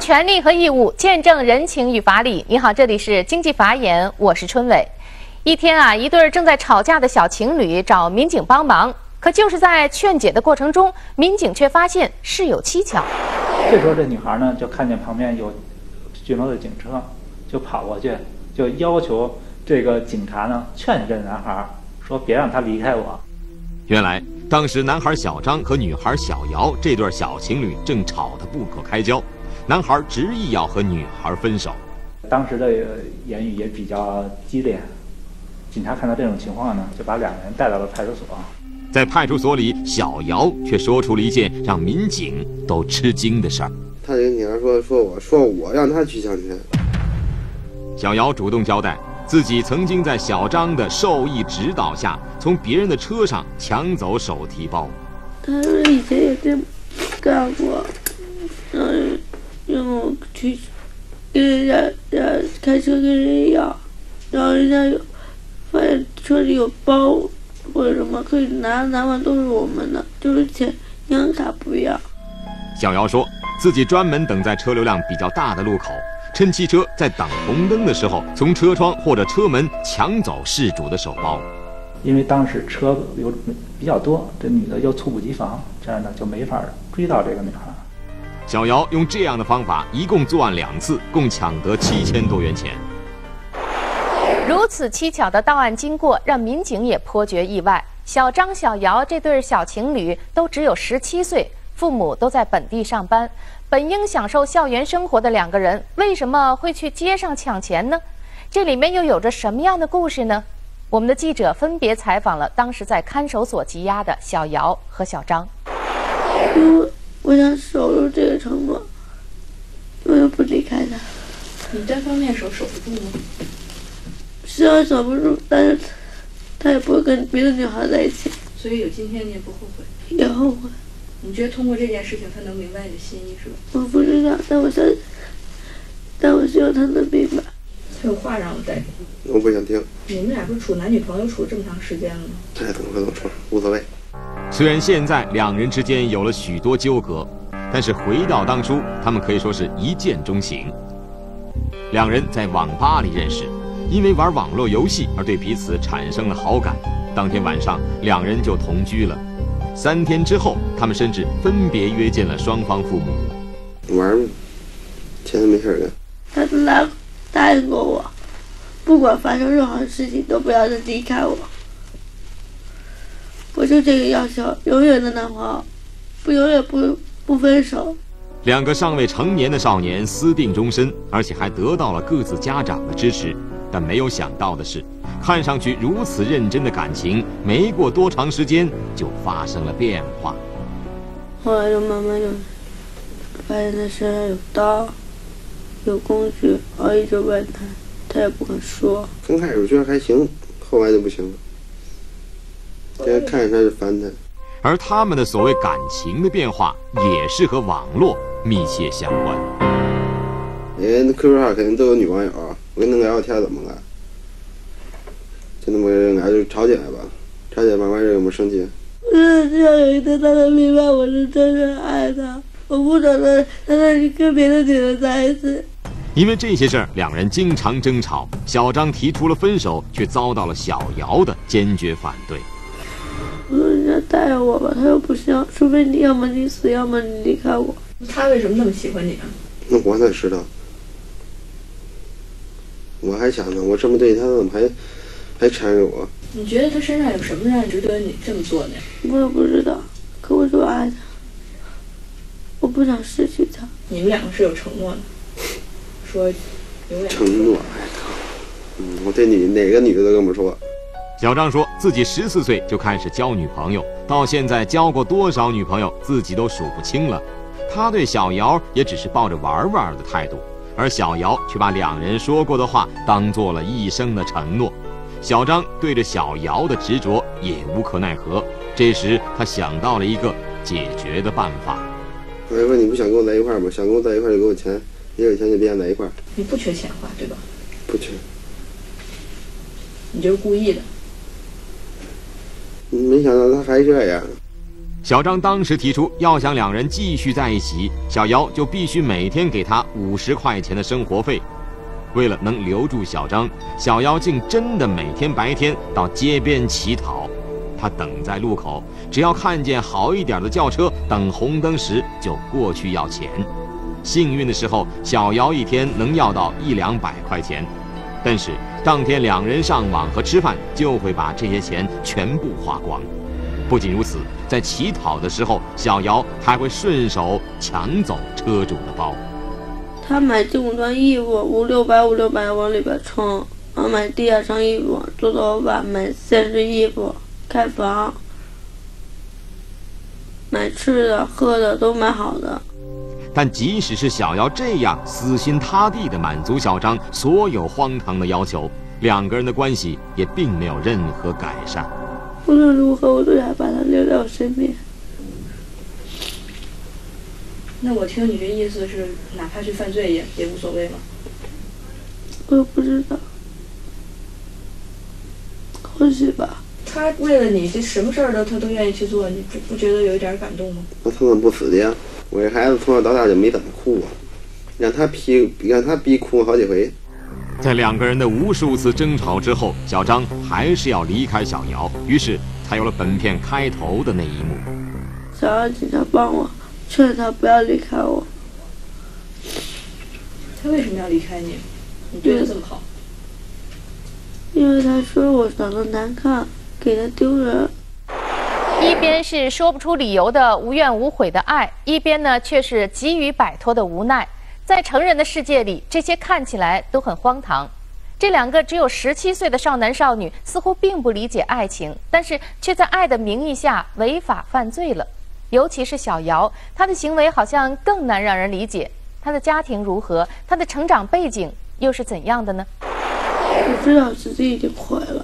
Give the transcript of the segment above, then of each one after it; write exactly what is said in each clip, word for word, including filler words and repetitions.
权利和义务，见证人情与法理。你好，这里是经济法眼，我是春伟。一天啊，一对正在吵架的小情侣找民警帮忙，可就是在劝解的过程中，民警却发现事有蹊跷。 这时候，这女孩呢就看见旁边有巡逻的警车，就跑过去，就要求这个警察呢劝这男孩，说别让他离开我。 原来当时男孩小张和女孩小姚这对小情侣正吵得不可开交，男孩执意要和女孩分手。 当时的言语也比较激烈，警察看到这种情况呢，就把两个人带到了派出所。 在派出所里，小姚却说出了一件让民警都吃惊的事儿。 他跟警察说说我说我让他去抢钱。 小姚主动交代，自己曾经在小张的授意指导下，从别人的车上抢走手提包。 他说以前也这么干过，嗯，让我去跟人家人家开车跟人家要，然后人家有发现车里有包或者什么可以拿，拿完都是我们的，就是钱银行卡不要。 小姚说自己专门等在车流量比较大的路口，趁汽车在等红灯的时候，从车窗或者车门抢走事主的手包。 因为当时车有比较多，这女的又猝不及防，这样呢就没法追到这个女孩。 小姚用这样的方法，一共作案两次，共抢得七千多元钱。 如此蹊跷的到案经过，让民警也颇觉意外。小张、小姚这对小情侣都只有十七岁，父母都在本地上班，本应享受校园生活的两个人，为什么会去街上抢钱呢？这里面又有着什么样的故事呢？我们的记者分别采访了当时在看守所羁押的小姚和小张。 因为我想守住这个承诺，我又不离开他。 你单方面守守不住吗？ 虽然守不住，但是他也不会跟别的女孩在一起。 所以有今天你也不后悔？ 也后悔。 你觉得通过这件事情他能明白你的心意是吧？ 我不知道，但我相信，但我希望他能明白。 他有话让我带你。 我不想听。 你们俩不是处男女朋友处这么长时间了吗？ 爱怎么说怎么说，无所谓。 虽然现在两人之间有了许多纠葛，但是回到当初，他们可以说是一见钟情。两人在网吧里认识，因为玩网络游戏而对彼此产生了好感。当天晚上，两人就同居了。三天之后，他们甚至分别约见了双方父母。 玩儿，钱没事干。 他从来答应过我，不管发生任何事情都不要再离开我。我就这个要求，永远的男朋友，不永远不不分手。 两个尚未成年的少年私定终身，而且还得到了各自家长的支持。但没有想到的是，看上去如此认真的感情，没过多长时间就发生了变化。 后来就慢慢就发现他身上有刀，有工具，我一直问他，他也不肯说。 刚开始觉得还行，后来就不行了。现在看着他就烦他。 而他们的所谓感情的变化，也是和网络密切相关。 人家 Q Q 号肯定都有女网友，我跟他聊聊天怎么了？就那么俩就吵起来吧，吵起来慢慢就我们生气。 我真的希望有一天他能明白我是真正爱他，我不等他让他跟别的女人在一起。 因为这些事儿，两人经常争吵。小张提出了分手，却遭到了小姚的坚决反对。 我说人家带着我吧，他又不想，除非你要么你死，要么你离开我。 他为什么那么喜欢你啊？ 那我哪知道？我还想呢，我这么对他，怎么还还缠着我？ 你觉得他身上有什么让值得你这么做呢？ 我也不知道，可我就爱他，我不想失去他。 你们两个是有承诺的，说永远承诺。哎靠，嗯，我对女哪个女的都这么说。 小张说自己十四岁就开始交女朋友，到现在交过多少女朋友自己都数不清了。他对小姚也只是抱着玩玩的态度，而小姚却把两人说过的话当做了一生的承诺。小张对着小姚的执着也无可奈何，这时他想到了一个解决的办法。 我说你不想跟我在一块儿吗？想跟我在一块儿就给我钱，也有钱就别想在一块儿。 你不缺钱花对吧？ 不缺。 你就是故意的。 没想到他还这样。 小张当时提出，要想两人继续在一起，小姚就必须每天给他五十块钱的生活费。为了能留住小张，小姚竟真的每天白天到街边乞讨。他等在路口，只要看见好一点的轿车等红灯时，就过去要钱。幸运的时候，小姚一天能要到一两百块钱，但是当天两人上网和吃饭，就会把这些钱全部花光。不仅如此，在乞讨的时候，小姚还会顺手抢走车主的包。 他买这五段衣服，五六百五六百往里边充，然后买第二身衣服，做头发，买三身衣服，开房，买吃的喝的都买好的。 但即使是小姚这样死心塌地地满足小张所有荒唐的要求，两个人的关系也并没有任何改善。 无论如何，我都想把他留在我身边。 那我听你这意思是，哪怕去犯罪也也无所谓吗？ 我不知道，或许吧。 他为了你，这什么事儿都他都愿意去做，你不不觉得有一点感动吗？ 那他怎么不死的呀？我这孩子从小到大就没怎么哭啊，让他逼让他逼哭好几回。 在两个人的无数次争吵之后，小张还是要离开小姚，于是才有了本片开头的那一幕。 小姚警察帮我劝他不要离开我。 他为什么要离开你？你对他这么好？ 因为他说我长得难看，给他丢人。 一边是说不出理由的无怨无悔的爱，一边呢却是急于摆脱的无奈。在成人的世界里，这些看起来都很荒唐。这两个只有十七岁的少男少女似乎并不理解爱情，但是却在爱的名义下违法犯罪了。尤其是小姚，他的行为好像更难让人理解。他的家庭如何？他的成长背景又是怎样的呢？ 我知道自己已经毁了，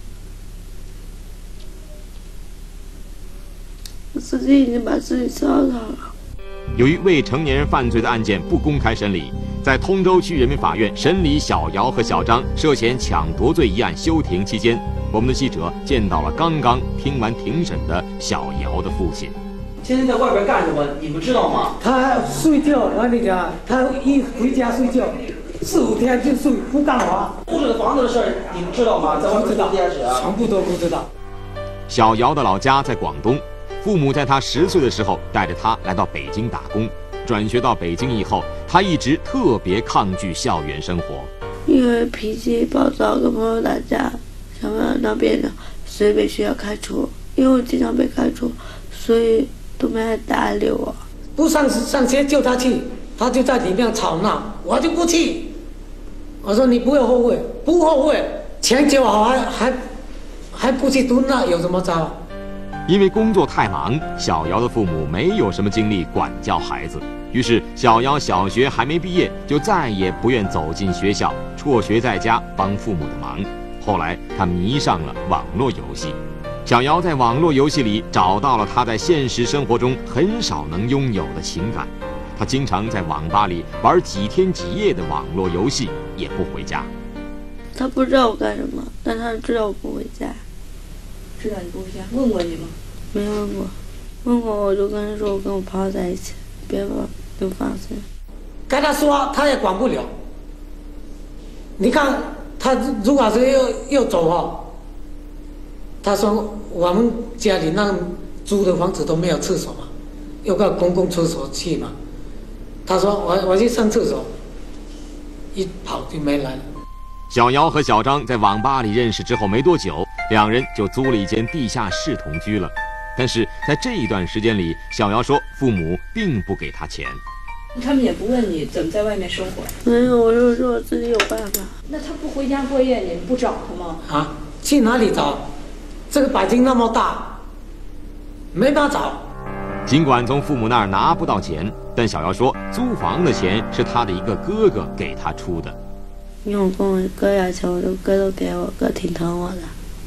我自己已经把自己糟蹋了。 由于未成年人犯罪的案件不公开审理，在通州区人民法院审理小姚和小张涉嫌抢夺罪一案休庭期间，我们的记者见到了刚刚听完庭审的小姚的父亲。 天天在外边干什么？你们知道吗？ 他睡觉，我跟你讲，他一回家睡觉，四五天就睡，不干活。 户主的房子的事儿，你们知道吗？在外面做电视啊， 全部都不知道。 小姚的老家在广东，父母在他十岁的时候带着他来到北京打工。转学到北京以后，他一直特别抗拒校园生活， 因为脾气暴躁，跟朋友打架，想不想当别人，所以被学校开除。因为我经常被开除，所以都没人搭理我。 不上上学叫他去，他就在里面吵闹，我就不去。我说你不要后悔，不后悔，钱交好还还还不去读，那有什么招？ 因为工作太忙，小姚的父母没有什么精力管教孩子，于是小姚小学还没毕业，就再也不愿走进学校，辍学在家帮父母的忙。后来他迷上了网络游戏，小姚在网络游戏里找到了他在现实生活中很少能拥有的情感。他经常在网吧里玩几天几夜的网络游戏，也不回家。 他不知道我干什么，但他知道我不回家。 知道你不回家，问过你吗？ 没问过，问过我就跟他说我跟我朋友在一起，别放就放心。 跟他说他也管不了。你看他如果是要要走哦，他说我们家里那租的房子都没有厕所嘛，要到公共厕所去嘛。他说我我去上厕所，一跑就没来了。 小姚和小张在网吧里认识之后没多久，两人就租了一间地下室同居了。但是在这一段时间里，小姚说父母并不给他钱。 他们也不问你怎么在外面生活。 没有，我就说我自己有办法。 那他不回家过夜，你们不找他吗？ 啊，去哪里找？这个北京那么大，没法找。 尽管从父母那儿拿不到钱，但小姚说租房的钱是他的一个哥哥给他出的。 因为我跟我哥要钱，我就哥都给我，哥挺疼我的。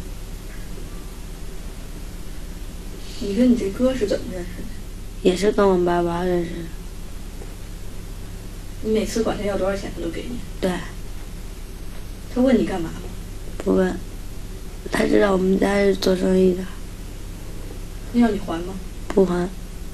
你跟你这哥是怎么认识的？ 也是跟我爸爸认识的。 你每次管他要多少钱，他都给你？ 对。 他问你干嘛吗？ 不问。他知道我们家是做生意的。 那要你还吗？ 不还。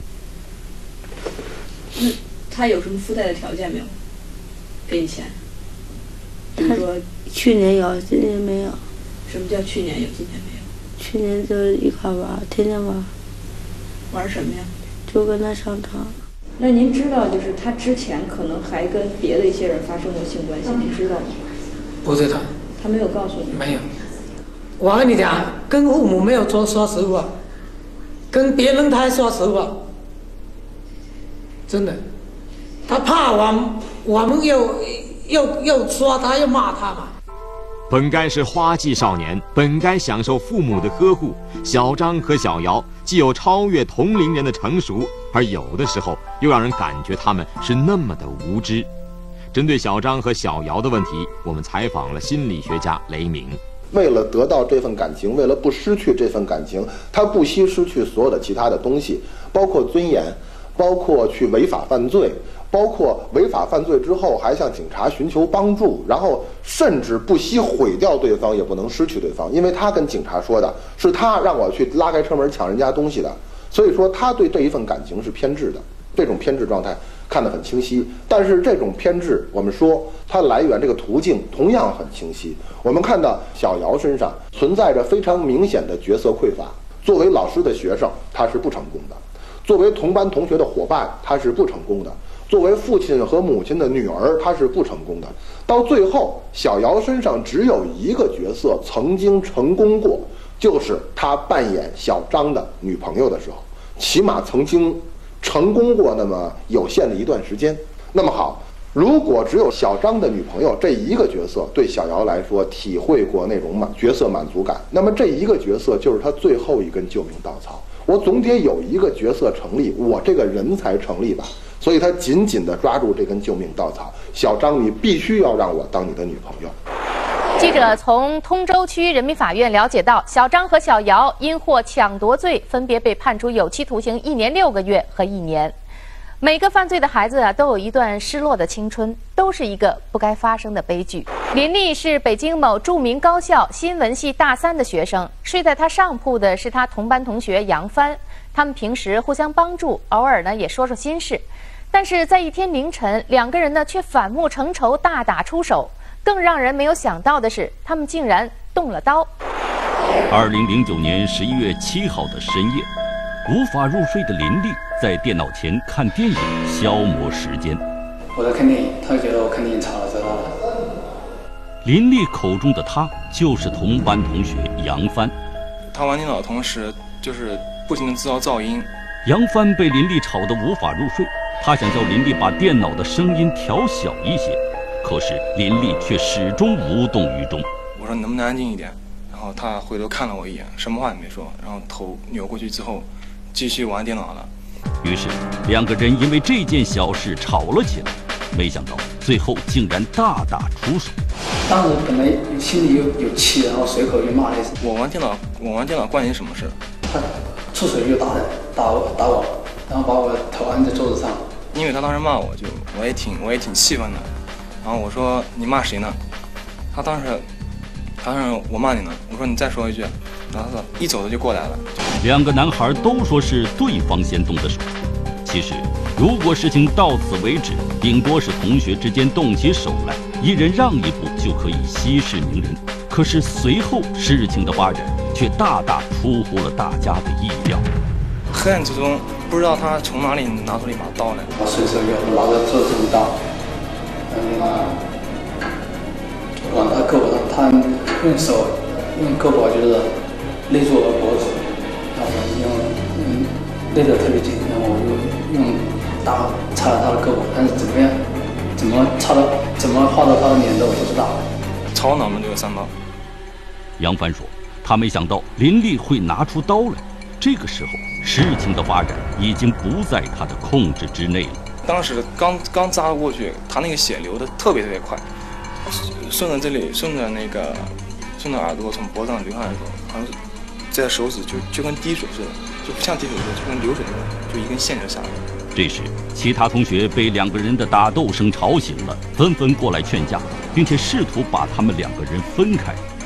那他有什么附带的条件没有？给你钱？比如说去年有，今年没有。 什么叫去年有，今年没有？ 去年就是一块玩，天天玩。 玩什么呀？ 就跟他上床。 那您知道，就是他之前可能还跟别的一些人发生过性关系，您知道吗？ 不知道。 他没有告诉你？ 没有。我跟你讲，跟父母没有说说实话，跟别人他还说实话，真的。他怕我，我们又又又说他，又骂他嘛。 本该是花季少年，本该享受父母的呵护，小张和小姚既有超越同龄人的成熟，而有的时候又让人感觉他们是那么的无知。针对小张和小姚的问题，我们采访了心理学家雷鸣。 为了得到这份感情，为了不失去这份感情，他不惜失去所有的其他的东西，包括尊严，包括去违法犯罪，包括违法犯罪之后还向警察寻求帮助，然后甚至不惜毁掉对方，也不能失去对方，因为他跟警察说的是他让我去拉开车门抢人家东西的，所以说他对这一份感情是偏执的，这种偏执状态看得很清晰。但是这种偏执，我们说它来源这个途径同样很清晰。我们看到小姚身上存在着非常明显的角色匮乏，作为老师的学生他是不成功的，作为同班同学的伙伴他是不成功的，作为父亲和母亲的女儿他是不成功的。到最后小姚身上只有一个角色曾经成功过，就是他扮演小张的女朋友的时候，起码曾经成功过那么有限的一段时间。那么好，如果只有小张的女朋友这一个角色对小姚来说体会过那种满角色满足感，那么这一个角色就是他最后一根救命稻草。我总得有一个角色成立，我这个人才成立吧。所以他紧紧地抓住这根救命稻草，小张，你必须要让我当你的女朋友。 记者从通州区人民法院了解到，小张和小姚因获抢夺罪，分别被判处有期徒刑一年六个月和一年。每个犯罪的孩子啊，都有一段失落的青春，都是一个不该发生的悲剧。林丽是北京某著名高校新闻系大三的学生，睡在她上铺的是她同班同学杨帆，他们平时互相帮助，偶尔呢也说说心事。但是在一天凌晨，两个人呢却反目成仇，大打出手。更让人没有想到的是，他们竟然动了刀。 二零零九年十一月七号的深夜，无法入睡的林丽在电脑前看电影消磨时间。 我在看电影，他就觉得我看电影吵了，知道了。 林丽口中的他就是同班同学杨帆。 他玩电脑的同时，就是不停地制造噪音。 杨帆被林丽吵得无法入睡，他想叫林丽把电脑的声音调小一些。可是林丽却始终无动于衷。 我说能不能安静一点？然后他回头看了我一眼，什么话也没说，然后头扭过去之后，继续玩电脑了。 于是两个人因为这件小事吵了起来，没想到最后竟然大打出手。 当时本来心里有有气，然后随口就骂了一声。 我玩电脑，我玩电脑关你什么事？ 他出手就打的打我打我，然后把我头按在桌子上。 因为他当时骂我，就我也挺我也挺气愤的。然后我说你骂谁呢？他当时，他当时我骂你呢。我说你再说一句，然后他一走的就过来了。 两个男孩都说是对方先动的手。其实，如果事情到此为止，顶多是同学之间动起手来，一人让一步就可以息事宁人。可是随后事情的发展却大大出乎了大家的意料。 黑暗之中，不知道他从哪里拿出了一把刀来。 我随手就拿着桌子上的刀。往他胳膊上，他用手用胳膊就是勒住我脖子，然后用嗯勒得特别紧，然后我就用刀插了他的胳膊，但是怎么样，怎么插到怎么划到他的脸的我不知道。 朝脑门就有三刀。 杨帆说，他没想到林丽会拿出刀来，这个时候事情的发展已经不在他的控制之内了。 当时刚刚扎过去，他那个血流的特别特别快，顺着这里，顺着那个，顺着耳朵从脖子上流下来的时候，好像是在手指就就跟滴水似的，就不像滴水似的，就跟流水似的，就一根线就下来了。 这时，其他同学被两个人的打斗声吵醒了，纷纷过来劝架，并且试图把他们两个人分开。可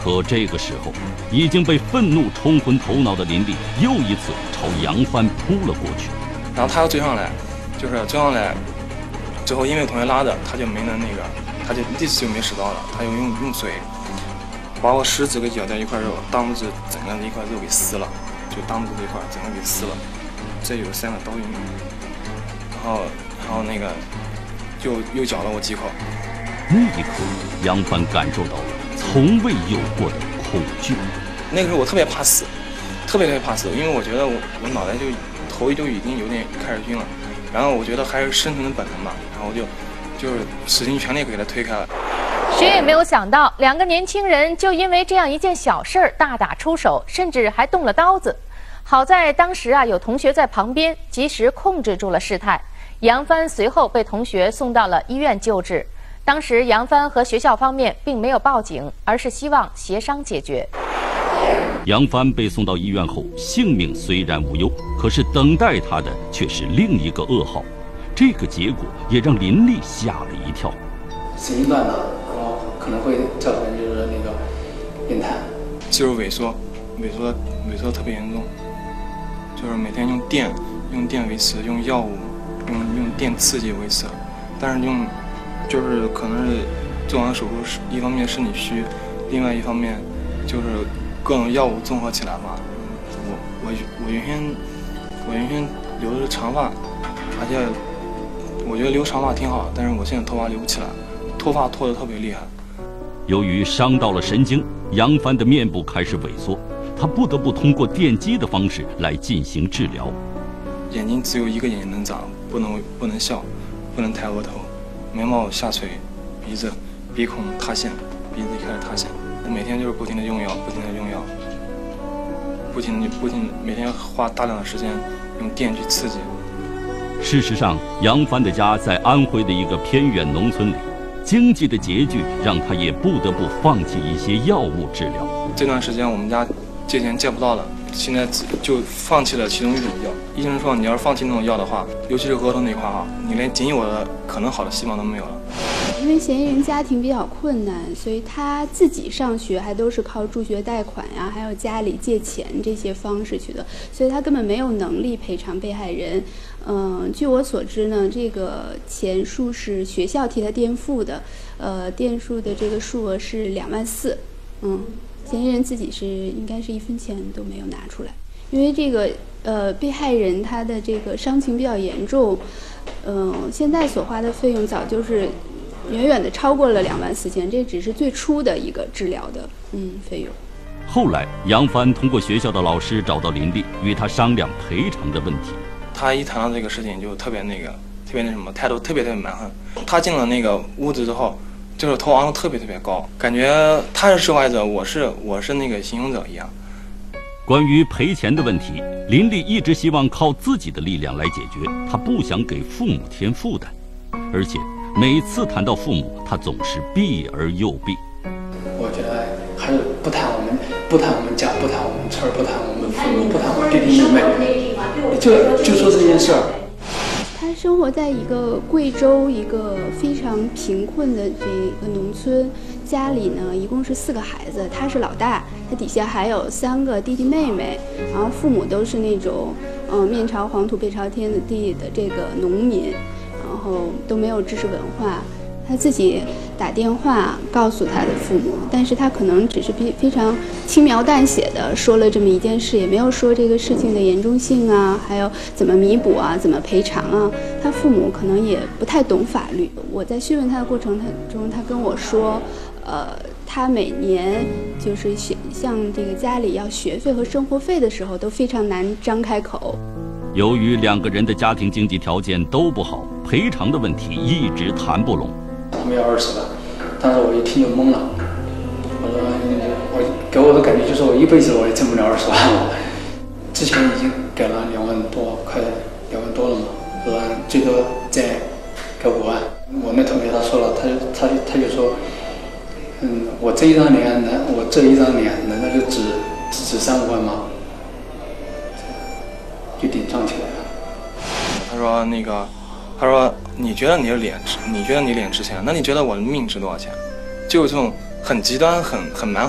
可这个时候，已经被愤怒冲昏头脑的林丽又一次朝杨帆扑了过去。 然后他又追上来，就是追上来，最后因为同学拉着，他就没能那个，他就第一次就没使到了，他就用用嘴把我食指给咬掉一块肉，大拇指整个一块肉给撕了，就大拇指这一块整个给撕了，这有三个刀印，然后然后那个就又咬了我几口。 那一刻，杨帆感受到了从未有过的恐惧。 那个时候我特别怕死，特别特别怕死，因为我觉得我我脑袋就头就已经有点开始晕了，然后我觉得还是生存的本能吧，然后我就就是使尽全力给他推开了。 谁也没有想到，两个年轻人就因为这样一件小事儿大打出手，甚至还动了刀子。好在当时啊有同学在旁边，及时控制住了事态。杨帆随后被同学送到了医院救治。当时杨帆和学校方面并没有报警，而是希望协商解决。 杨帆被送到医院后，性命虽然无忧，可是等待他的却是另一个噩耗。这个结果也让林丽吓了一跳。 神经断了，然后可能会造成就是那个变态， 肌肉萎缩，萎缩萎缩特别严重，就是每天用电用电维持，用药物用用电刺激维持，但是用就是可能是做完手术是一方面身体虚，另外一方面就是各种药物综合起来吧。我我我原先我原先留的是长发，而且我觉得留长发挺好，但是我现在头发留不起来，脱发脱得特别厉害。 由于伤到了神经，杨帆的面部开始萎缩，他不得不通过电击的方式来进行治疗。 眼睛只有一个眼睛能长，不能不能笑，不能抬额头，眉毛下垂，鼻子鼻孔塌陷，鼻子一开始塌陷。我每天就是不停的用药，不停的用药，不停的不停地每天花大量的时间用电去刺激。 事实上，杨帆的家在安徽的一个偏远农村里，经济的拮据让他也不得不放弃一些药物治疗。 这段时间我们家借钱借不到了，现在就放弃了其中一种药。医生说，你要是放弃那种药的话，尤其是额头那块啊，你连仅有的可能好的希望都没有了。 因为嫌疑人家庭比较困难，所以他自己上学还都是靠助学贷款呀，还有家里借钱这些方式去的，所以他根本没有能力赔偿被害人。嗯，据我所知呢，这个钱数是学校替他垫付的，呃，垫付的这个数额是两万四。嗯，嫌疑人自己是应该是一分钱都没有拿出来，因为这个呃被害人他的这个伤情比较严重，嗯、呃，现在所花的费用早就是远远的超过了两万四千，这只是最初的一个治疗的嗯费用。 后来，杨帆通过学校的老师找到林丽，与他商量赔偿的问题。 他一谈到这个事情就特别那个，特别那什么，态度特别特别蛮横。他进了那个屋子之后，就是头昂得特别特别高，感觉他是受害者，我是我是那个行凶者一样。 关于赔钱的问题，林丽一直希望靠自己的力量来解决，她不想给父母添负担，而且每次谈到父母，她总是避而又避。 我觉得还是不谈我们，不谈我们家，不谈我们村，不谈我们父母，不谈我们弟弟妹妹，就就说这件事儿。 他生活在一个贵州一个非常贫困的这个农村，家里呢一共是四个孩子，他是老大，他底下还有三个弟弟妹妹，然后父母都是那种嗯、呃、面朝黄土背朝天的地的这个农民，然后都没有知识文化。他自己打电话告诉他的父母，但是他可能只是非非常轻描淡写的说了这么一件事，也没有说这个事情的严重性啊，还有怎么弥补啊，怎么赔偿啊。他父母可能也不太懂法律。我在询问他的过程中，他跟我说，呃，他每年就是学像这个家里要学费和生活费的时候，都非常难张开口。 由于两个人的家庭经济条件都不好，赔偿的问题一直谈不拢。 他们要二十万，当时我一听就懵了。我说，我给我的感觉就是我一辈子我也挣不了二十万了。之前已经给了两万多，快两万多了嘛，说最多再给五万。我那同学他说了，他就他他就说，嗯，我这一张脸难，我这一张脸难道就只只值三五万吗？就顶上起来了。 他说那个。他说：“你觉得你的脸值？你觉得你脸值钱？那你觉得我的命值多少钱？”就有这种很极端、很很蛮横的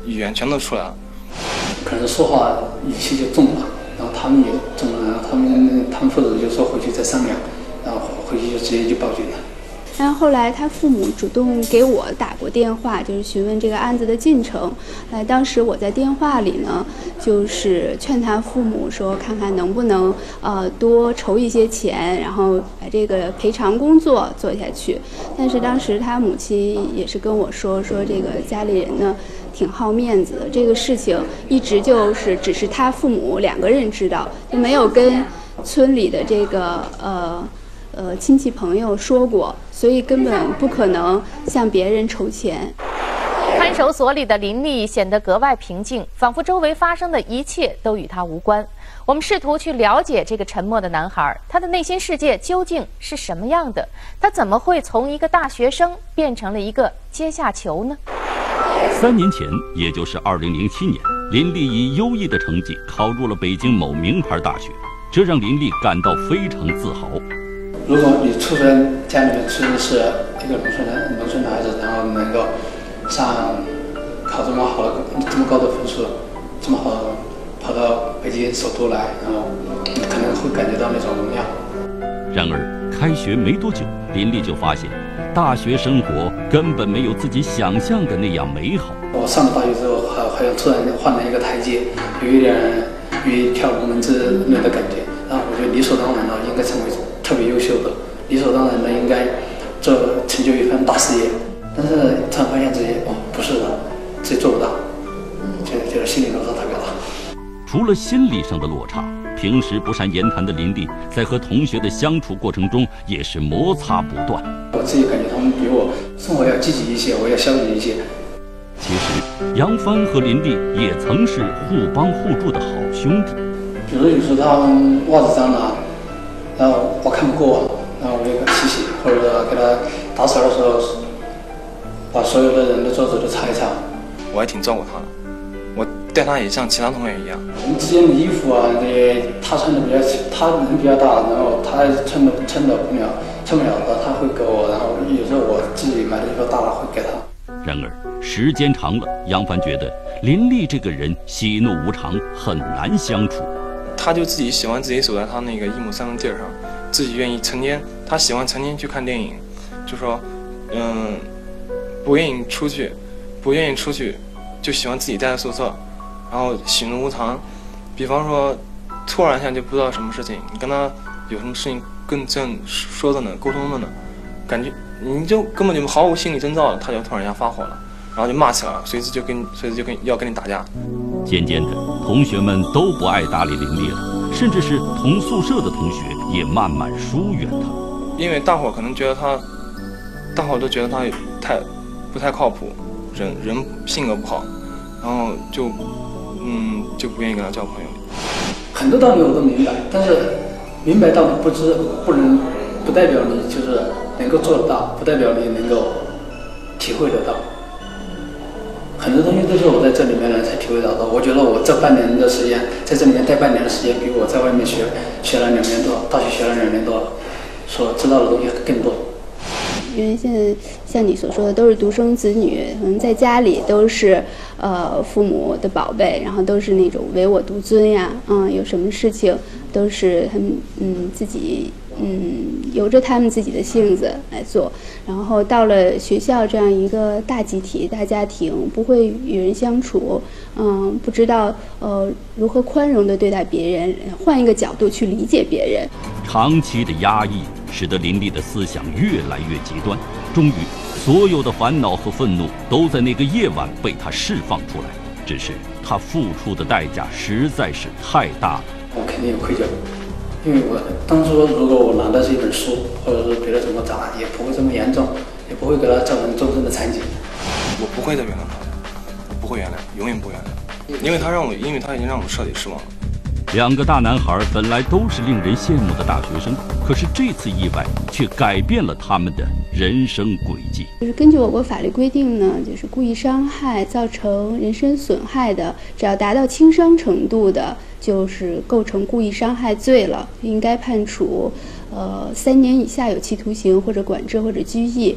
语言全都出来了。 可能说话语气就重了，然后他们也重了，然后他们他们父子就说回去再商量，然后回去就直接就报警了。 然后后来他父母主动给我打过电话，就是询问这个案子的进程。呃，当时我在电话里呢，就是劝他父母说，看看能不能呃多筹一些钱，然后把这个赔偿工作做下去。但是当时他母亲也是跟我说，说这个家里人呢挺好面子的，这个事情一直就是只是他父母两个人知道，就没有跟村里的这个呃。呃，亲戚朋友说过，所以根本不可能向别人筹钱。 看守所里的林丽显得格外平静，仿佛周围发生的一切都与她无关。我们试图去了解这个沉默的男孩，他的内心世界究竟是什么样的？他怎么会从一个大学生变成了一个阶下囚呢？ 三年前，也就是二零零七年，林丽以优异的成绩考入了北京某名牌大学，这让林丽感到非常自豪。 如果你出生家里面出生是一个农村的农村的孩子，然后能够上考这么好的这么高的分数，这么好跑到北京首都来，然后你可能会感觉到那种荣耀。 然而开学没多久，林丽就发现大学生活根本没有自己想象的那样美好。 我上了大学之后，好好像突然换了一个台阶，有一点与跳龙门之类的感觉，然后我觉得理所当然的应该成为特别优秀的，理所当然的应该做成就一番大事业，但是突然发现自己哦不是的，自己做不到，觉得觉得心理落差特别大。 除了心理上的落差，平时不善言谈的林丽在和同学的相处过程中也是摩擦不断。 我自己感觉他们比我生活要积极一些，我要消极一些。 其实杨帆和林丽也曾是互帮互助的好兄弟。 比如有时候他袜子脏了，然后我看不过，然后我就给他洗洗，或者给他打扫的时候，把所有的人的桌子都擦一擦。 我还挺照顾他的，我对他也像其他同学一样。 我们之间的衣服啊，那些他穿的比较，他人比较大，然后他穿的穿的不了，穿不了的他会给我，然后有时候我自己买的衣服大了会给他。 然而时间长了，杨帆觉得林丽这个人喜怒无常，很难相处。 他就自己喜欢自己守在他那个一亩三分地儿上，自己愿意成天，他喜欢成天去看电影，就说，嗯，不愿意出去，不愿意出去，就喜欢自己待在宿舍，然后喜怒无常。比方说，突然一下就不知道什么事情，你跟他有什么事情跟这样说的呢，沟通的呢，感觉你就根本就毫无心理征兆，他就突然一下发火了，然后就骂起来了，随时就跟随时就跟要跟你打架。 渐渐的，同学们都不爱搭理林丽了，甚至是同宿舍的同学也慢慢疏远他。 因为大伙可能觉得他，大伙都觉得他太不太靠谱，人人性格不好，然后就嗯就不愿意跟他交朋友。 很多道理我都明白，但是明白道理不知不能不代表你就是能够做得到，不代表你能够体会得到。很多东西都是我在这里面呢才体会到的。我觉得我这半年的时间，在这里面待半年的时间，比我在外面学学了两年多，大学学了两年多，所知道的东西更多。 因为现在像你所说的，都是独生子女，可能在家里都是呃父母的宝贝，然后都是那种唯我独尊呀，嗯，有什么事情都是他们嗯自己嗯由着他们自己的性子来做。然后到了学校这样一个大集体、大家庭，不会与人相处，嗯，不知道呃如何宽容地对待别人，换一个角度去理解别人。 长期的压抑使得林丽的思想越来越极端，终于所有的烦恼和愤怒都在那个夜晚被他释放出来。只是他付出的代价实在是太大了。 我肯定有愧疚，因为我当初如果我拿的是一本书，或者是别的什么杂，也不会这么严重，也不会给他造成终身的残疾。 我不会再原谅他，我不会原谅，永远不原谅，因为他让我，因为他已经让我彻底失望了。 两个大男孩本来都是令人羡慕的大学生，可是这次意外却改变了他们的人生轨迹。 就是根据我国法律规定呢，就是故意伤害造成人身损害的，只要达到轻伤程度的，就是构成故意伤害罪了，应该判处呃三年以下有期徒刑或者管制或者拘役。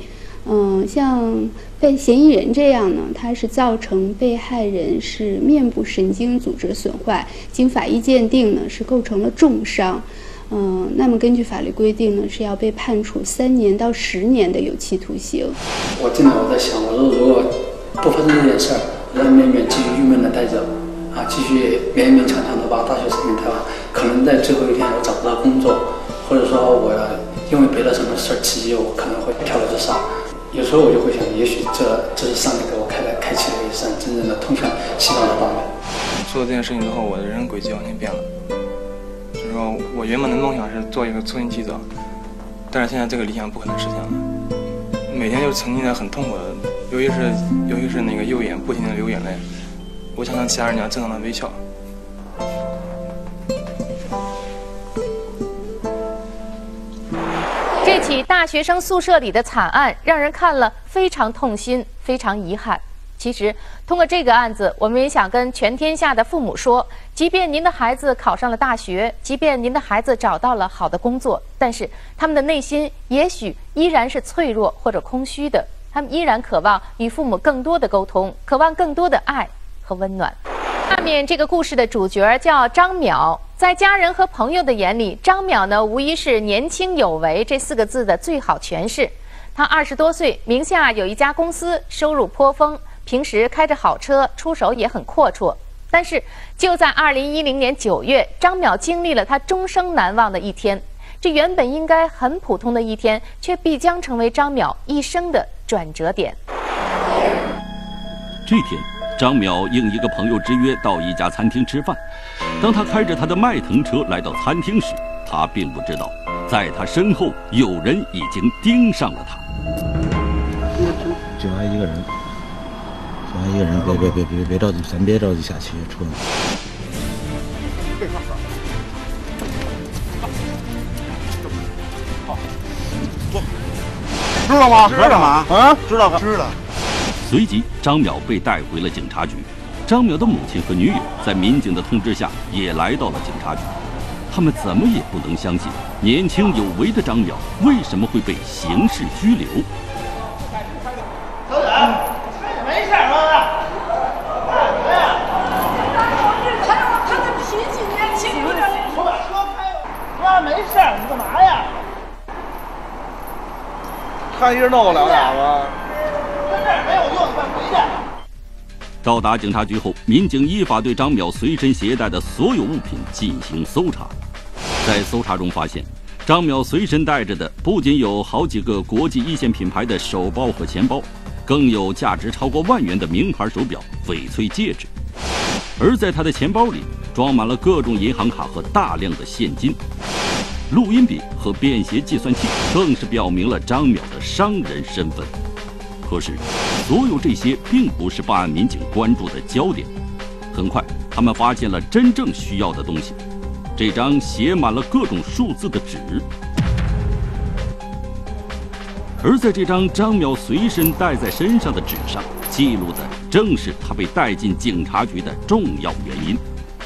嗯，像被嫌疑人这样呢，它是造成被害人是面部神经组织损坏，经法医鉴定呢是构成了重伤。嗯，那么根据法律规定呢，是要被判处三年到十年的有期徒刑。 我真的我在想，我说如果不发生这件事儿，我在绵绵继续郁闷的待着，啊，继续勉勉强强的把大学生命待完，可能在最后一天我找不到工作，或者说我因为别的什么事儿契机，我可能会跳楼自杀。有时候我就会想，也许这这是上帝给我开了开启了一扇真正的通向希望的道路。 做了这件事情之后，我的人生轨迹完全变了。就是说我原本的梦想是做一个收音记者，但是现在这个理想不可能实现了。每天就沉浸在很痛苦的，尤其是尤其是那个右眼不停的流眼泪。我想像其他人一样正常的微笑。 这起大学生宿舍里的惨案让人看了非常痛心，非常遗憾。其实，通过这个案子，我们也想跟全天下的父母说，即便您的孩子考上了大学，即便您的孩子找到了好的工作，但是他们的内心也许依然是脆弱或者空虚的，他们依然渴望与父母更多的沟通，渴望更多的爱和温暖。下面这个故事的主角叫张淼，在家人和朋友的眼里，张淼呢无疑是年轻有为这四个字的最好诠释。他二十多岁，名下有一家公司，收入颇丰，平时开着好车，出手也很阔绰。但是就在二零一零年九月，张淼经历了他终生难忘的一天。这原本应该很普通的一天，却必将成为张淼一生的转折点。 这天，张淼应一个朋友之约到一家餐厅吃饭。当他开着他的迈腾车来到餐厅时，他并不知道，在他身后有人已经盯上了他。 就他一个人，就他一个人，别别别别别着急，咱别着急下去车。 知道吗？ 知道吗？ 啊，知道知道。 随即，张淼被带回了警察局。张淼的母亲和女友在民警的通知下也来到了警察局。他们怎么也不能相信，年轻有为的张淼为什么会被刑事拘留。 小冉，没事吧？干什么呀？他他的脾气年轻，有点。我把车开了。妈，没事，你干嘛呀？他一人弄我两俩子。跟这儿没有用，你快回去。 到达警察局后，民警依法对张淼随身携带的所有物品进行搜查。在搜查中发现，张淼随身带着的不仅有好几个国际一线品牌的手包和钱包，更有价值超过万元的名牌手表、翡翠戒指。而在他的钱包里装满了各种银行卡和大量的现金。录音笔和便携计算器更是表明了张淼的商人身份。可是，所有这些并不是办案民警关注的焦点。很快，他们发现了真正需要的东西——这张写满了各种数字的纸。而在这张张淼随身带在身上的纸上，记录的正是他被带进警察局的重要原因。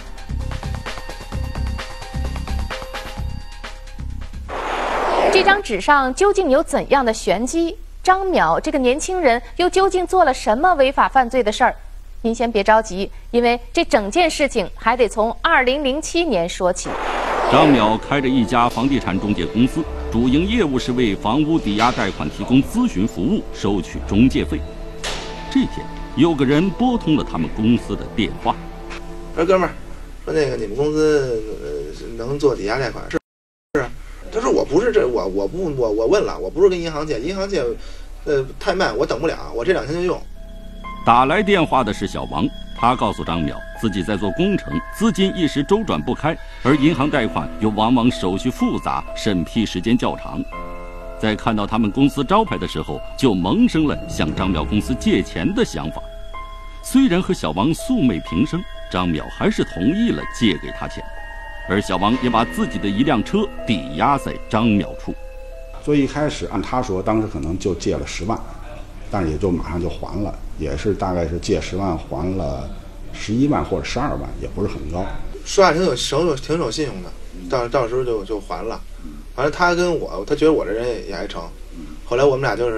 这张纸上究竟有怎样的玄机？张淼这个年轻人又究竟做了什么违法犯罪的事儿？您先别着急，因为这整件事情还得从二零零七年说起。 张淼开着一家房地产中介公司，主营业务是为房屋抵押贷款提供咨询服务，收取中介费。这天，有个人拨通了他们公司的电话。 说哥们儿，说那个你们公司呃能做抵押贷款？是是啊。他说我不是这我我不我我问了，我不是跟银行借，银行借，呃太慢，我等不了，我这两天就用。 打来电话的是小王，他告诉张淼自己在做工程，资金一时周转不开，而银行贷款又往往手续复杂，审批时间较长。在看到他们公司招牌的时候，就萌生了向张淼公司借钱的想法。虽然和小王素昧平生，张淼还是同意了借给他钱。而小王也把自己的一辆车抵押在张淼处， 所以一开始按他说，当时可能就借了十万，但是也就马上就还了，也是大概是借十万还了十一万或者十二万，也不是很高。 说话挺有守挺守信用的，到到时候就就还了。完了，他跟我，他觉得我这人也也还成。后来我们俩就是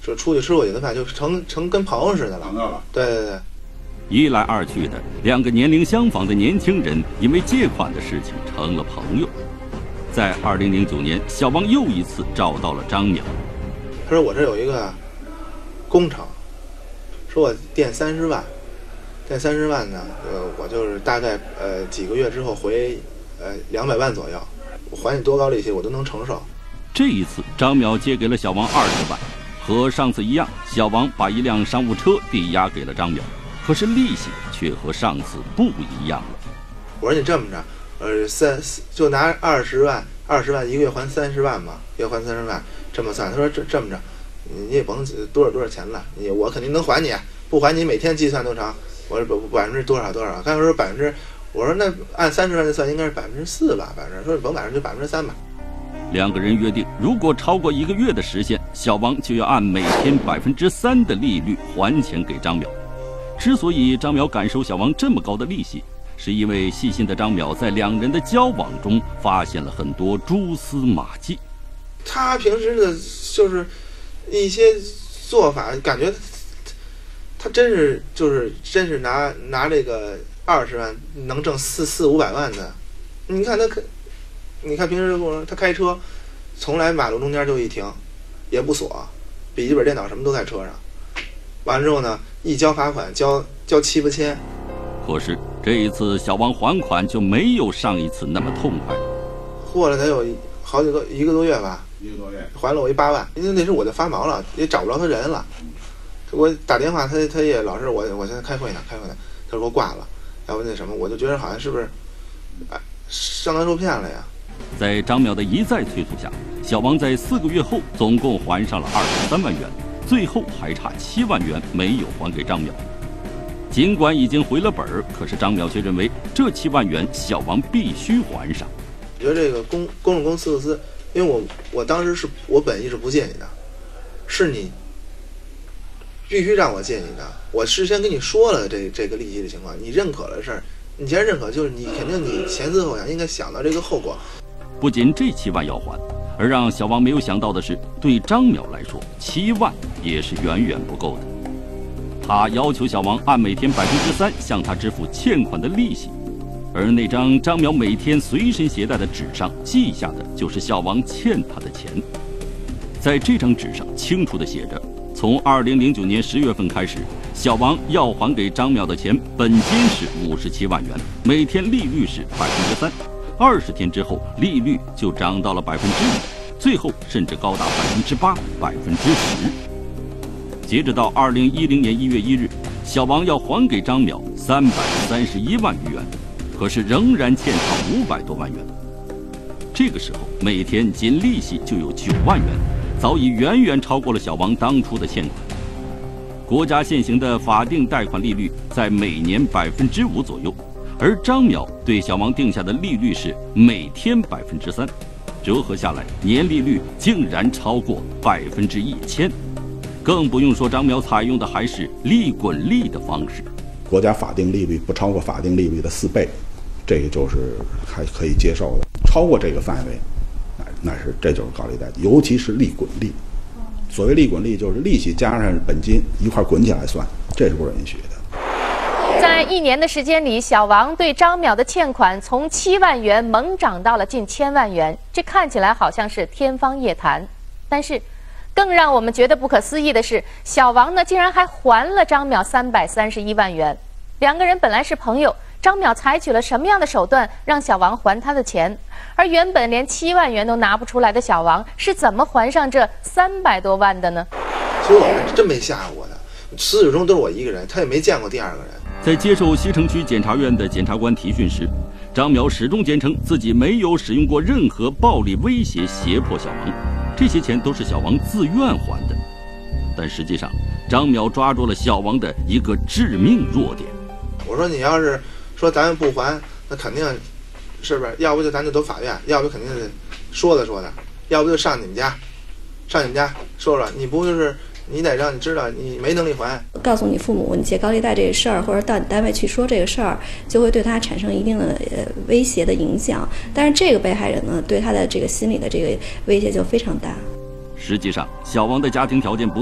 就出去吃过几顿饭，就成成跟朋友似的了。对对对。 一来二去的，两个年龄相仿的年轻人因为借款的事情成了朋友。在二零零九年，小王又一次找到了张淼。 他说：“我这有一个工程，说我垫三十万，垫三十万呢，呃，我就是大概呃几个月之后回呃两百万左右，我还你多高利息我都能承受。” 这一次，张淼借给了小王二十万，和上次一样，小王把一辆商务车抵押给了张淼。可是利息却和上次不一样了。 我说你这么着，呃，三就拿二十万，二十万一个月还三十万嘛，一个月还三十万，这么算。他说这这么着，你也甭多少多少钱了，你我肯定能还你，不还你每天计算都成。我说百分之多少多少，刚才说百分之，我说那按三十万就算应该是百分之四吧，百分之说甭百分之百分之三吧。 两个人约定，如果超过一个月的时限，小王就要按每天百分之三的利率还钱给张淼。之所以张淼敢收小王这么高的利息，是因为细心的张淼在两人的交往中发现了很多蛛丝马迹。 他平时的就是一些做法，感觉他真是就是真是拿拿这个二十万能挣四四五百万的。你看他，你看平时他开车，从来马路中间就一停，也不锁，笔记本电脑什么都在车上。完了之后呢，一交罚款交交七八千。 可是这一次小王还款就没有上一次那么痛快。 过了得有好几个一个多月吧， 一个多月还了我一八万，因为那时候我就发毛了，也找不着他人了。我打电话他他也老是我我现在开会呢开会呢，他说给我挂了，要不那什么，我就觉得好像是不是哎上当受骗了呀。 在张淼的一再催促下，小王在四个月后总共还上了二十三万元。最后还差七万元没有还给张淼，尽管已经回了本儿，可是张淼却认为这七万元小王必须还上。 我觉得这个公公众公司司，因为我我当时是我本意是不借你的，是你必须让我借你的。我事先跟你说了这这个利息的情况，你认可的事儿，你既然认可，就是你肯定你前思后想应该想到这个后果。 不仅这七万要还。而让小王没有想到的是，对张淼来说，七万也是远远不够的。他要求小王按每天百分之三向他支付欠款的利息，而那张张淼每天随身携带的纸上记下的就是小王欠他的钱。在这张纸上清楚地写着，从二零零九年十月份开始，小王要还给张淼的钱本金是五十七万元，每天利率是百分之三。二十天之后，利率就涨到了百分之五，最后甚至高达百分之八、百分之十。截止到二零一零年一月一日，小王要还给张淼三百三十一万余元，可是仍然欠他五百多万元。这个时候，每天仅利息就有九万元，早已远远超过了小王当初的欠款。国家现行的法定贷款利率在每年百分之五左右。而张淼对小王定下的利率是每天百分之三，折合下来，年利率竟然超过百分之一千。更不用说张淼采用的还是利滚利的方式。 国家法定利率不超过法定利率的四倍，这个就是还可以接受的。超过这个范围，那那是这就是高利贷，尤其是利滚利。所谓利滚利，就是利息加上本金一块滚起来算，这是不允许的。 在一年的时间里，小王对张淼的欠款从七万元猛涨到了近千万元，这看起来好像是天方夜谭。但是，更让我们觉得不可思议的是，小王呢竟然还还了张淼三百三十一万元。两个人本来是朋友，张淼采取了什么样的手段让小王还他的钱？而原本连七万元都拿不出来的小王，是怎么还上这三百多万的呢？ 其实我还真没吓唬过他，始始终都是我一个人，他也没见过第二个人。 在接受西城区检察院的检察官提讯时，张淼始终坚称自己没有使用过任何暴力威胁胁迫小王，这些钱都是小王自愿还的。但实际上，张淼抓住了小王的一个致命弱点。 我说你要是说咱们不还，那肯定是不是？要不就咱就走法院，要不肯定得说的说的，要不就上你们家，上你们家说说，你不就是？你得让你知道你没能力还。 告诉你父母你借高利贷这个事儿，或者到你单位去说这个事儿，就会对他产生一定的呃威胁的影响。但是这个被害人呢，对他的这个心理的这个威胁就非常大。 实际上，小王的家庭条件不错，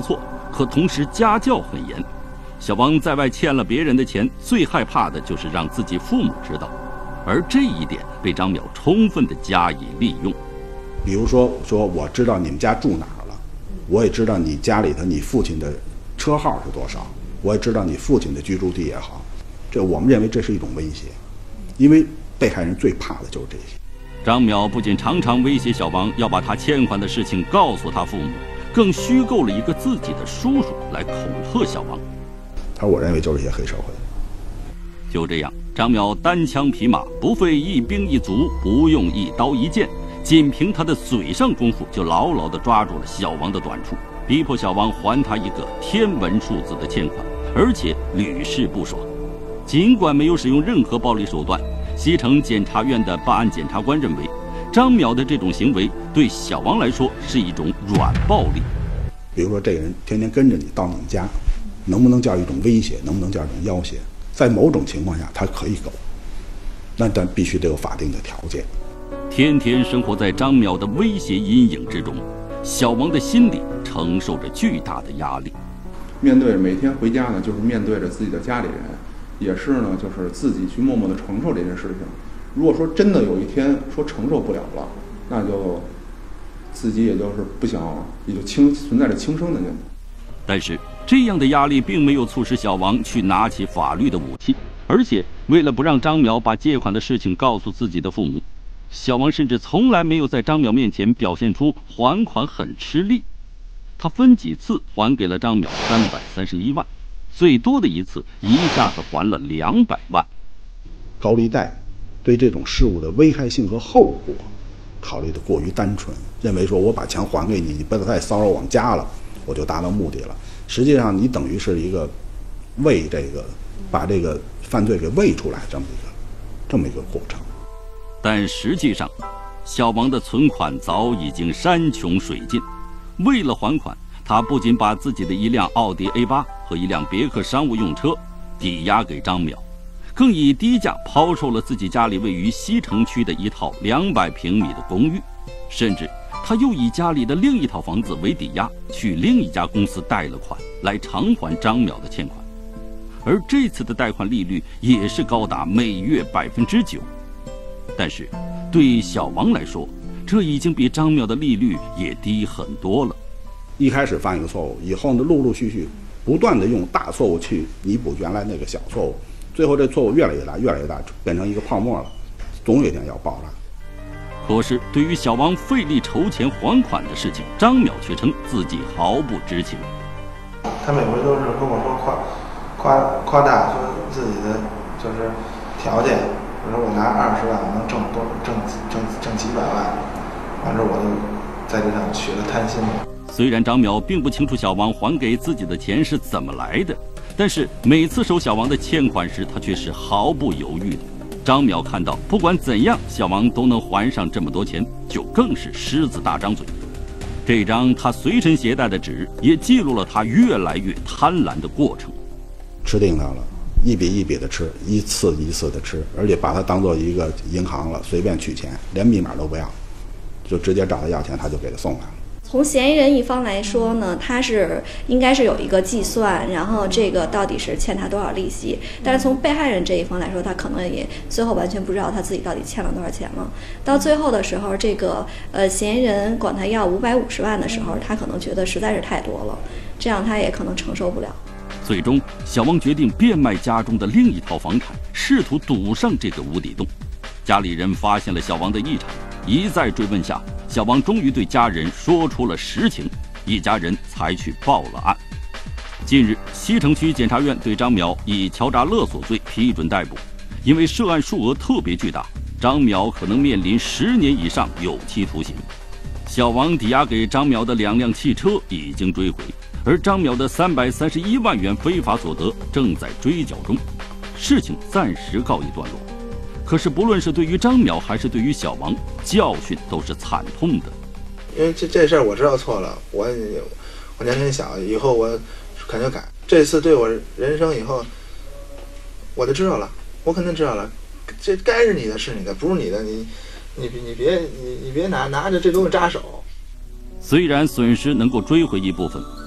可同时家教很严。小王在外欠了别人的钱，最害怕的就是让自己父母知道，而这一点被张淼充分的加以利用。 比如说，说我知道你们家住哪儿了，我也知道你家里头你父亲的车号是多少，我也知道你父亲的居住地也好，这我们认为这是一种威胁，因为被害人最怕的就是这些。 张淼不仅常常威胁小王要把他欠款的事情告诉他父母，更虚构了一个自己的叔叔来恐吓小王。 他说我认为就是一些黑社会。 就这样，张淼单枪匹马，不费一兵一卒，不用一刀一剑，仅凭他的嘴上功夫就牢牢地抓住了小王的短处，逼迫小王还他一个天文数字的欠款，而且屡试不爽。尽管没有使用任何暴力手段，西城检察院的办案检察官认为，张淼的这种行为对小王来说是一种软暴力。 比如说，这个人天天跟着你到你们家，能不能叫一种威胁？能不能叫一种要挟？在某种情况下，他可以够，那但必须得有法定的条件。 天天生活在张淼的威胁阴影之中，小王的心里承受着巨大的压力。 面对每天回家呢，就是面对着自己的家里人，也是呢，就是自己去默默的承受这件事情。如果说真的有一天说承受不了了，那就自己也就是不想，也就轻存在着轻生的念头。 但是这样的压力并没有促使小王去拿起法律的武器，而且为了不让张淼把借款的事情告诉自己的父母，小王甚至从来没有在张淼面前表现出还款很吃力。他分几次还给了张淼三百三十一万，最多的一次一下子还了两百万。 高利贷对这种事物的危害性和后果考虑的过于单纯，认为说我把钱还给你，你不要再骚扰我们家了，我就达到目的了。实际上，你等于是一个为这个把这个犯罪给喂出来这么一个这么一个过程。 但实际上，小王的存款早已经山穷水尽。为了还款，他不仅把自己的一辆奥迪 A 八 和一辆别克商务用车抵押给张淼，更以低价抛售了自己家里位于西城区的一套两百平米的公寓，甚至他又以家里的另一套房子为抵押，去另一家公司贷了款，来偿还张淼的欠款。而这次的贷款利率也是高达每月百分之九。但是，对小王来说，这已经比张淼的利率也低很多了。 一开始犯一个错误，以后呢，陆陆续续不断的用大错误去弥补原来那个小错误，最后这错误越来越大，越来越大，变成一个泡沫了，总有一天要爆炸。 可是，对于小王费力筹钱还款的事情，张淼却称自己毫不知情。 他每回都是跟我说夸夸夸大说自己的就是条件，我说我拿二十万我能挣多挣挣挣几百万，完之后我就在这上学了贪心了。 虽然张淼并不清楚小王还给自己的钱是怎么来的，但是每次收小王的欠款时，他却是毫不犹豫的。张淼看到不管怎样小王都能还上这么多钱，就更是狮子大张嘴。这张他随身携带的纸也记录了他越来越贪婪的过程。 吃定他了，一笔一笔的吃，一次一次的吃，而且把它当做一个银行了，随便取钱，连密码都不要，就直接找他要钱，他就给他送来了。 从嫌疑人一方来说呢，他是应该是有一个计算，然后这个到底是欠他多少利息。但是从被害人这一方来说，他可能也最后完全不知道他自己到底欠了多少钱了。到最后的时候，这个呃嫌疑人管他要五百五十万的时候，他可能觉得实在是太多了，这样他也可能承受不了。 最终，小王决定变卖家中的另一套房产，试图堵上这个无底洞。家里人发现了小王的异常，一再追问下，小王终于对家人说出了实情，一家人才去报了案。近日，西城区检察院对张淼以敲诈勒索罪批准逮捕，因为涉案数额特别巨大，张淼可能面临十年以上有期徒刑。小王抵押给张淼的两辆汽车已经追回，而张淼的三百三十一万元非法所得正在追缴中，事情暂时告一段落。可是，不论是对于张淼还是对于小王，教训都是惨痛的。 因为这这事儿我知道错了，我我年龄小，以后我肯定改。这次对我人生以后，我就知道了，我肯定知道了，这该是你的是你的，不是你的，你你你别你你别拿拿着这东西扎手。 虽然损失能够追回一部分，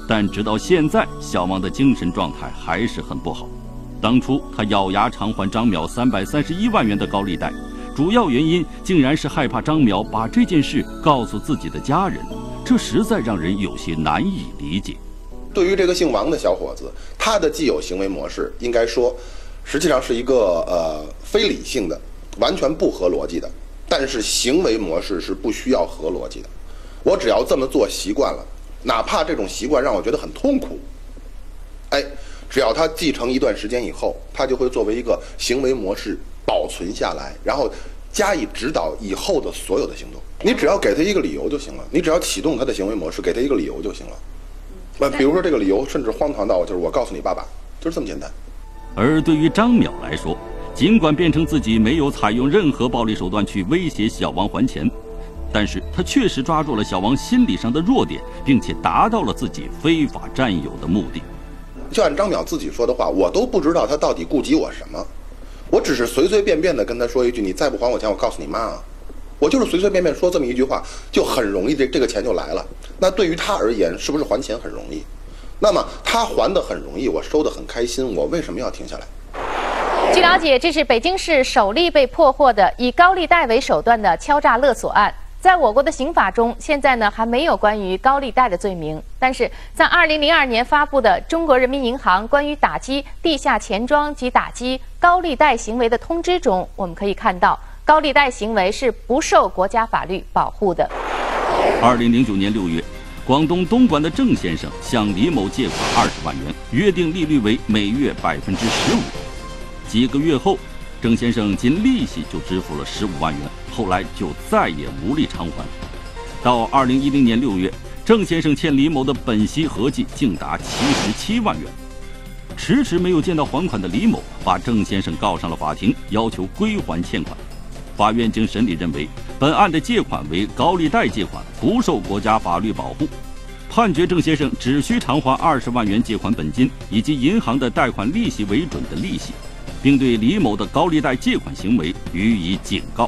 但直到现在，小王的精神状态还是很不好。当初他咬牙偿还张淼三百三十一万元的高利贷，主要原因竟然是害怕张淼把这件事告诉自己的家人，这实在让人有些难以理解。 对于这个姓王的小伙子，他的既有行为模式，应该说，实际上是一个呃非理性的，完全不合逻辑的。但是行为模式是不需要合逻辑的。我只要这么做习惯了，哪怕这种习惯让我觉得很痛苦，哎。只要他继承一段时间以后，他就会作为一个行为模式保存下来，然后加以指导以后的所有的行动。你只要给他一个理由就行了，你只要启动他的行为模式，给他一个理由就行了。那比如说这个理由甚至荒唐到就是我告诉你爸爸，就是这么简单。 而对于张淼来说，尽管辩称自己没有采用任何暴力手段去威胁小王还钱，但是他确实抓住了小王心理上的弱点，并且达到了自己非法占有的目的。 就按张淼自己说的话，我都不知道他到底顾及我什么，我只是随随便便的跟他说一句：“你再不还我钱，我告诉你妈啊！”我就是随随便便说这么一句话，就很容易这这个钱就来了。那对于他而言，是不是还钱很容易？那么他还的很容易，我收的很开心，我为什么要停下来？ 据了解，这是北京市首例被破获的以高利贷为手段的敲诈勒索案。在我国的刑法中，现在呢还没有关于高利贷的罪名，但是在二零零二年发布的《中国人民银行关于打击地下钱庄及打击高利贷行为的通知》中，我们可以看到，高利贷行为是不受国家法律保护的。 二零零九年六月，广东东莞的郑先生向李某借款二十万元，约定利率为每月百分之十五。几个月后，郑先生仅利息就支付了十五万元，后来就再也无力偿还。到二零一零年六月，郑先生欠李某的本息合计竟达七十七万元。迟迟没有见到还款的李某把郑先生告上了法庭，要求归还欠款。法院经审理认为，本案的借款为高利贷借款，不受国家法律保护，判决郑先生只需偿还二十万元借款本金以及银行的贷款利息为准的利息，并对李某的高利贷借款行为予以警告。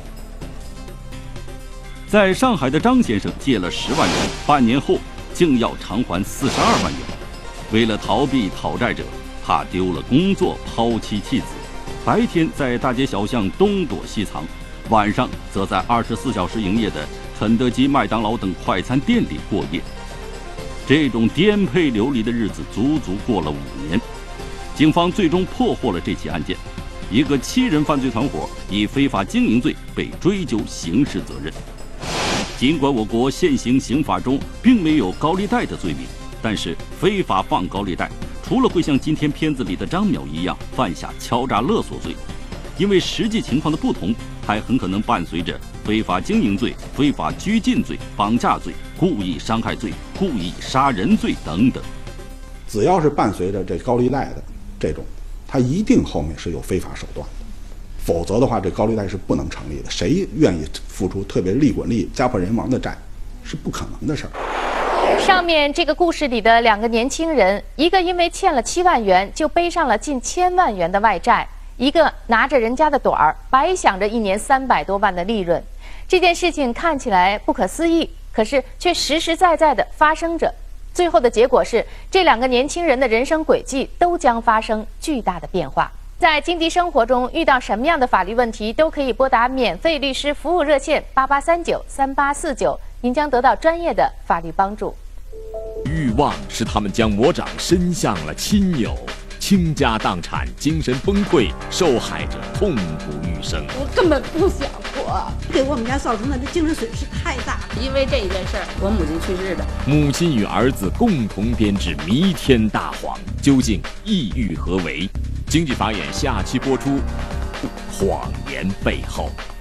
在上海的张先生借了十万元，半年后竟要偿还四十二万元。为了逃避讨债者，他丢了工作，抛妻弃子，白天在大街小巷东躲西藏，晚上则在二十四小时营业的肯德基、麦当劳等快餐店里过夜。这种颠沛流离的日子足足过了五年。警方最终破获了这起案件，一个七人犯罪团伙以非法经营罪被追究刑事责任。尽管我国现行刑法中并没有高利贷的罪名，但是非法放高利贷除了会像今天片子里的张淼一样犯下敲诈勒索罪，因为实际情况的不同，还很可能伴随着非法经营罪、非法拘禁罪、绑架罪、故意伤害罪、故意杀人罪等等。 只要是伴随着这高利贷的这种，它一定后面是有非法手段的，否则的话，这高利贷是不能成立的。谁愿意付出特别利滚利、家破人亡的债，是不可能的事儿。 上面这个故事里的两个年轻人，一个因为欠了七万元就背上了近千万元的外债，一个拿着人家的短儿，白想着一年三百多万的利润。这件事情看起来不可思议，可是却实实在在的发生着。最后的结果是，这两个年轻人的人生轨迹都将发生巨大的变化。在经济生活中遇到什么样的法律问题，都可以拨打免费律师服务热线八八三九三八四九，您将得到专业的法律帮助。 欲望使他们将魔掌伸向了亲友，倾家荡产，精神崩溃，受害者痛不欲生。 我根本不想活，给我们家造成的精神损失太大了。因为这一件事儿，我母亲去世的。 母亲与儿子共同编织弥天大谎，究竟意欲何为？经济法眼下期播出，谎言背后。